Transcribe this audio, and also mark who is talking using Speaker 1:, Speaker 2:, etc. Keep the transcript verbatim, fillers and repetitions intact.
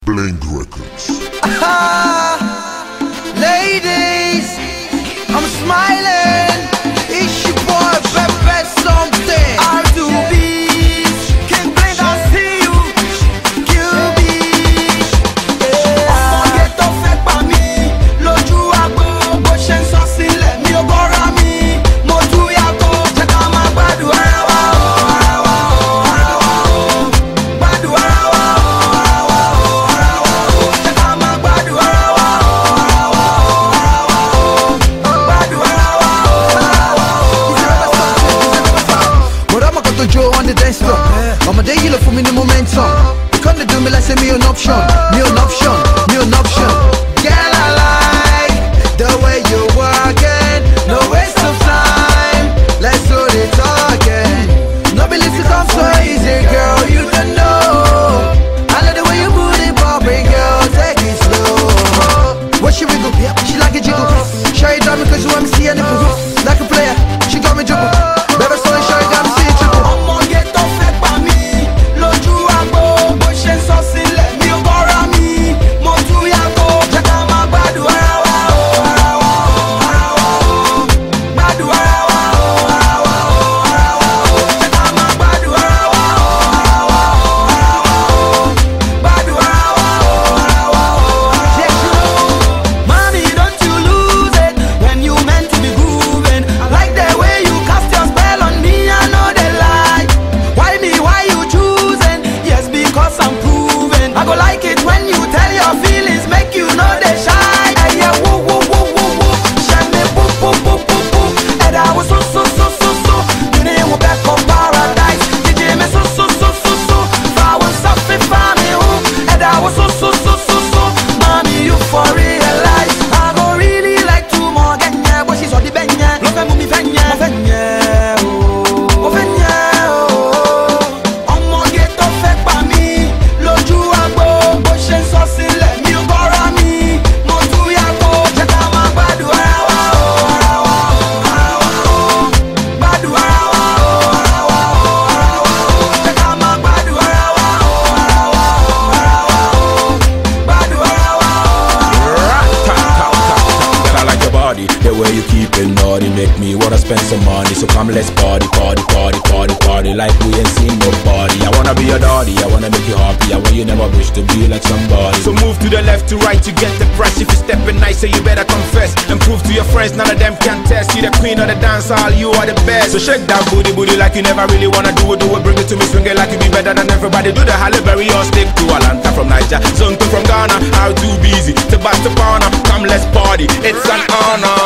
Speaker 1: Blink Records.
Speaker 2: Ah, ladies, I'm smiling. It's your boy, Pepe something. R two B, King Blink, I see you. Q B, ọmọ yẹn tó fẹ́ pa mí lójú àgbo bó ṣe ń sọ sílẹ̀ mi ò bọ́ra mi. Mo tún yàgò jẹ́ ká máa gbádùn ara wa o, ara wa o, ara wa o. Gbádùn ara wa o, ara wa o, ara wa o. Jẹ́ ká máa gbádùn ara wa o, ara wa o, ara wa o. Gbádùn ara wa o, ara wa o. Mo rọ́ mọ̀ kan tó jó on the dance floor. Ọmọdé yìí lọ fún mi ní momentum. You come to do me like say me an option, me an option, me an option. Girl, I like the way you working, no waste of time. Let's do the talking. No believe it come so easy, girl. You don't know. I love the way you move it, popping, girl. Take it slow. What she wiggle? Yeah, she like it jiggle. Show you drop me 'cause you want me see any proof. Like a player, she got me dribble. Baby, so show you got me see it triple. Ọmọ yẹn tó fẹ́ pa mí lójú àgbo bó ṣe ń sọ sílẹ̀ mi ò bọ́ra mi. Mo tún yàgò jẹ́ ká máa gbádùn ara wa o, ara wa o, ara wa o. Gbádùn ara wa o, ara wa o, ara wa o. Jẹ́ ká máa gbádùn ara wa o, ara wa o, ara wa o. Gbádùn ara wa o, ara wa o, ara wa o. Mommy, don't you lose it when you meant to be grooving. I like the way you cast your spell on me, I know they lie. Why me, why you choosing? Yes, because I'm proven. I go like it when you tell your feelings, make you know they shy. Hey, yeah, woo, woo, woo, woo, woo. Shine me, woo, woo, woo, woo, woo. And I was so, so, so, so, so. You didn't want back on paradise. Did you me so, so, so, so, so. If I was something for me, who? And I was so, so, so, so, so. Mommy, you for realize. I go really like two more ganya, but she's on the benya. Love and move venya, venya, oh, venya, oh. Ọmọ yẹn tó fẹ́ pa mí lójú àgbo bó ṣe ń sọ sílẹ̀ mi ò bọ́ra mi. Mo tún yàgò jẹ́ ká máa gbádùn ara wa o, ara wa o, ara wa o. Gbádùn ara wa o, ara wa o, ara wa o. Jẹ́ ká máa gbádùn ara wa o, ara wa o, ara wa o. Gbádùn ara wa o, ara wa o.
Speaker 3: Girl, I like your body, the way you keep it naughty, make me wanna spend some money. So come, let's party, party, party, party, party, like we ain't seen nobody. I wanna be your daddy, I wanna make you happy. I want you never wish to be like somebody. So move to the left, to right, you get the price. If you stepping nice, so you better confess and prove to your friends none of them can test. You the queen of the dance hall, you are the best. So shake that booty, booty like you never really wanna do it, do it. Bring it to me, swing it like you be better than everybody. Do the Halle Berry or stick to Atlanta from Niger, Zonto from Ghana. How too busy to bust upon her. Come, let's party, it's an honor.